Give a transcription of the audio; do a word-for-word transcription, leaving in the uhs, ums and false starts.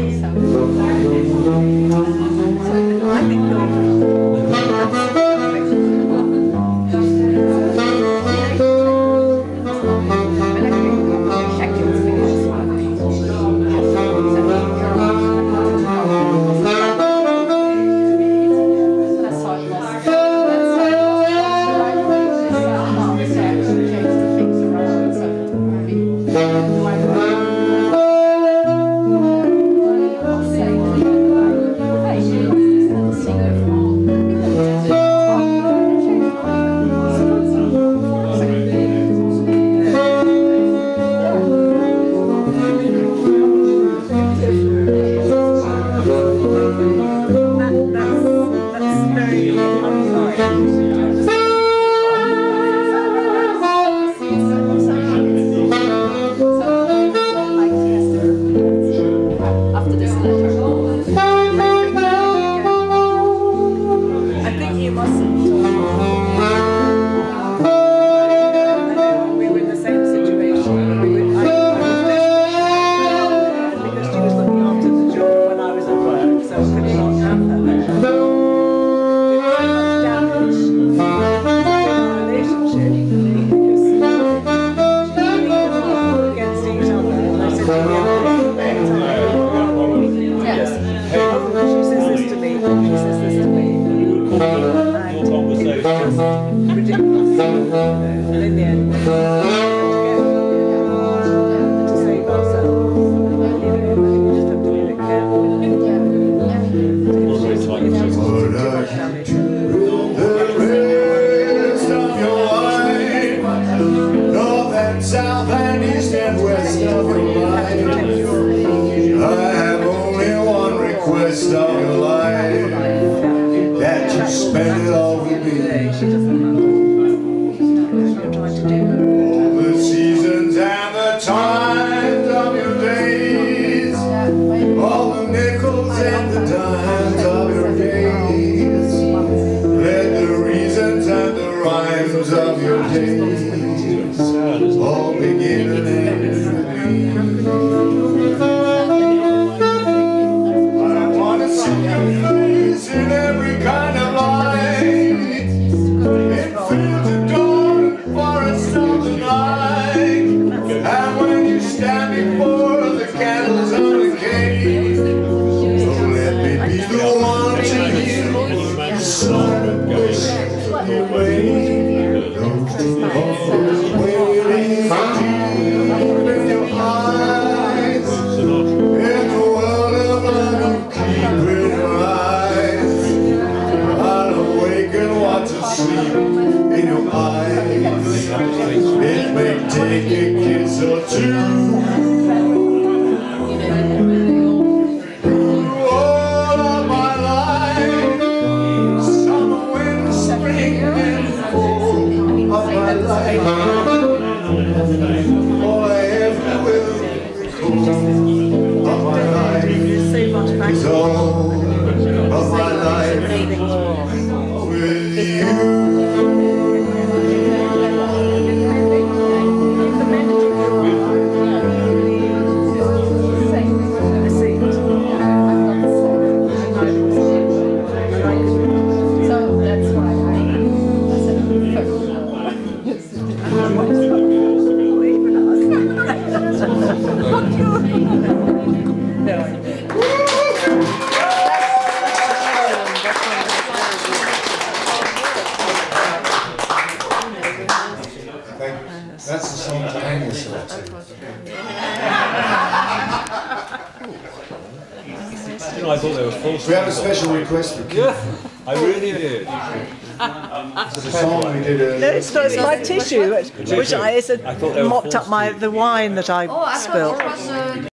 That's the song to hang yourself to. You know, I thought they were full. We have a special request for Keith. Yeah, I really did. It's a song we did earlier. No, it's not. It's my tissue, which, which I, it's a, I thought they were mopped up my full the wine that I Oh, I spilled. thought it was uh,